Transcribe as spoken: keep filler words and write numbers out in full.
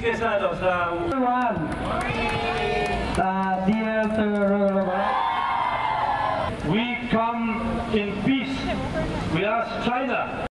Quesado sa... Everyone, uh, dear sir, We come in peace. We ask China